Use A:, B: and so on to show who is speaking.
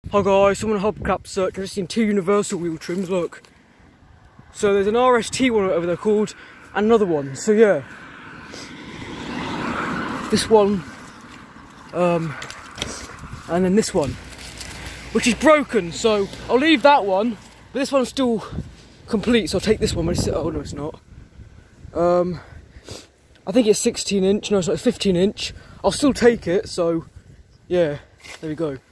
A: Hi guys, I'm on a hubcap search. I've just seen 2 universal wheel trims, look. So there's an RST one, whatever they're called, and another one. So yeah. This one, and then this one, which is broken, so I'll leave that one, but this one's still complete, so I'll take this one. Oh no, it's not. I think it's 16 inch, no it's not, 15 inch. I'll still take it, so yeah, there we go.